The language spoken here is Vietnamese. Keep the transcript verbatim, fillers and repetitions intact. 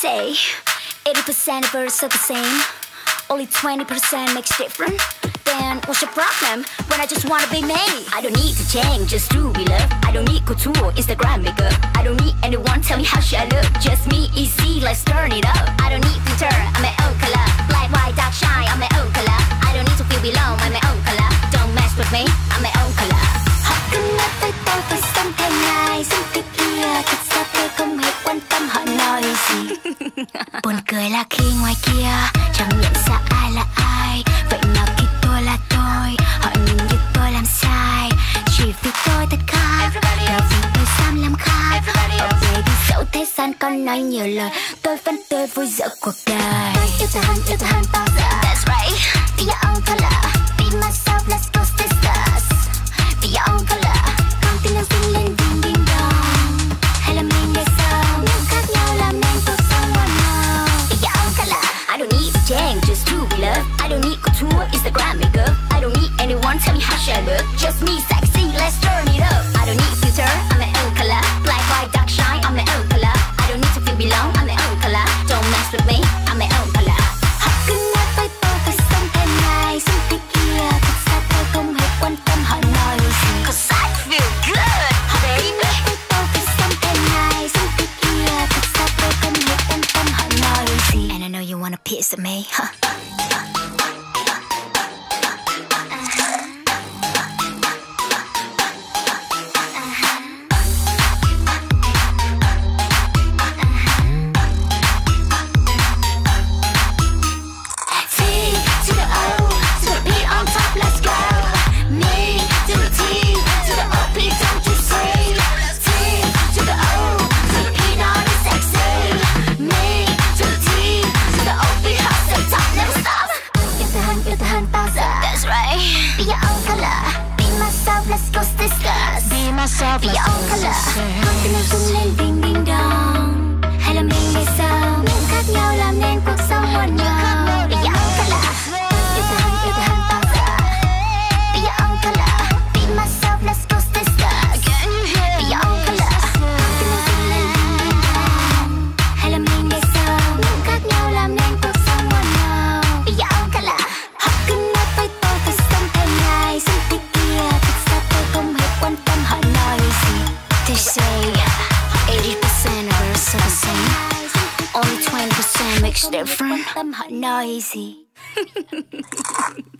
say eighty percent of us are the same, only twenty percent makes different. Then what's your problem when I just wanna be me? I don't need to change just to be loved. I don't need couture, Instagram makeup. I don't need anyone tell me how should I look. Just me, easy, let's turn it up. I don't need filter, I'm my own color. Black, white, dark, shine, I'm my own color. I don't need to feel below, I'm my own color. Don't mess with me, I'm my own color. Họ cứ nói với tôi phải sống thế này, sống thế kia. Thật ra tôi không hề quan tâm họ nói gì. Buồn cười là khi ngoài kia chẳng nhận ra ai là ai. Vậy nào khi tôi là tôi, họ nhìn như tôi làm sai. Chỉ vì tôi thật khác, là vì tôi dám làm khác. Ở về đi dẫu thế gian còn nói nhiều lời, tôi vẫn tươi vui giữa cuộc đời. Tôi yêu tôi hơn, yêu tôi hơn bao giờ. That's right. Be your own color, be myself, let's go sisters. Be your own color, con tim đang sinh lên ding ding dong. Hay là mình để sao, những khác nhau làm nên cuộc sống one now. Be your own color, I don't need to change just to be loved. I don't need couture, Instagram makeup. I don't need anyone tell me how should I look. Just me, sexy, let's turn it up. I don't need filter, I'm my own color. Black, white, dark, shine, I'm my own color. I don't need to feel belong, I'm my own color. Don't mess with me, I'm my own color. Họ cứ nói với tôi phải sống thế này, sống thế kia. Thật ra tôi không hề quan tâm họ nói gì. Cause I feel good, baby. Họ cứ nói với tôi phải sống thế này, sống thế kia. Thật ra tôi không hề quan tâm họ nói gì. And I know you want a piece of me, huh? Be your own color, be myself, let's go sisters. Be myself, be your own color. Con tim em rung lên ding ding dong. Hay là mình để sao, những khác nhau làm nên cuộc sống one now. Be your own color, yêu tôi hơn, yêu tôi hơn bao giờ. Be your own color, be myself, let's go sisters. Be your own color, con tim em rung lên ding ding dong. Hay là mình để sao, những khác nhau làm nên cuộc sống one now. Be your own color. Họ cứ nói với tôi phải sống thế này, sống thế kia. Thật ra tôi không hề quan tâm họ nói gì. They say eighty percent of us are the same, only twenty percent makes different. Họ nói gì.